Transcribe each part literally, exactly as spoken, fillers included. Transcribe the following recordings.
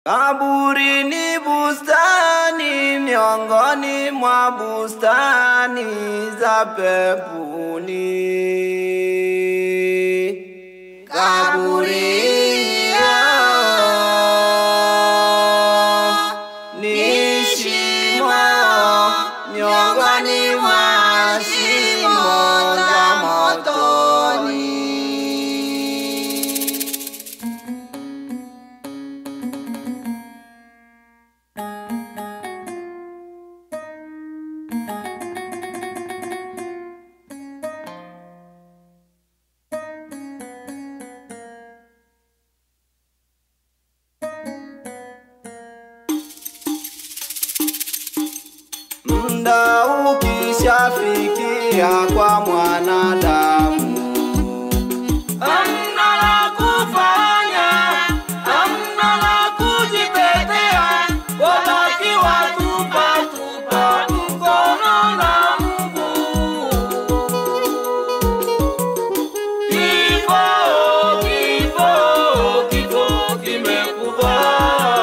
Kaburi ni bustani miongoni mwa bustani za peponi. Kaburi ni shimo miongoni mwa shimo za motoni. Muda ukishafikia kwa mwanadamu, hamna la kufanya, hamna la kujitetea, wabaki watupa tupa mkono na Mungu. Kifo, kifo, kifo kimekufa.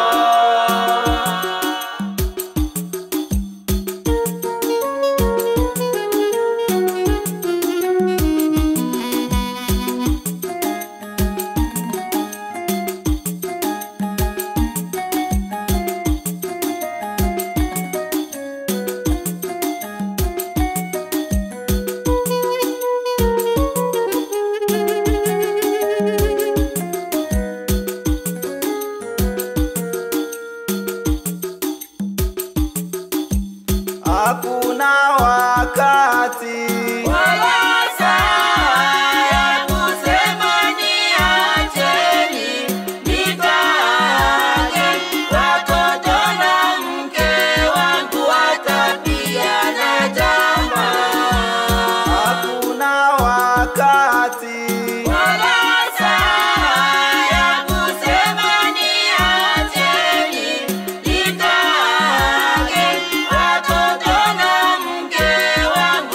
Hakuna wakati wala saa ya kusema niacheni nikaage, watoto na mke wangu watapiana jamaa. Hakuna wakati wala saa ya kusema niacheni nikaage, watoto na mke wangu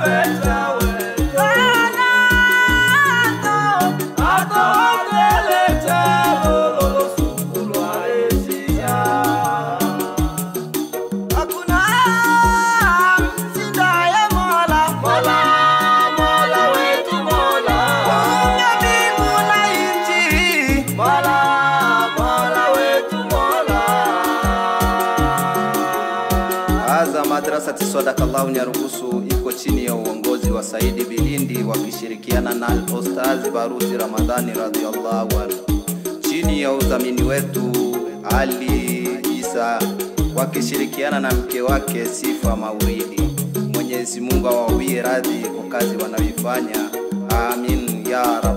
Madrasa Sadakallahu Nyarugusu iko chini ya uongozi wa Saidi Bilindi wakishirikiana na Al-Ustaz Baruti Ramadhani radhiyallahu anhu, chini ya udhamini wetu Ali Isa wakishirikiana na mke wake Sifa Mauridi. Mwenyezi Mungu awawie radhi kwa kazi wanayoifanya. Amin ya Rabbi.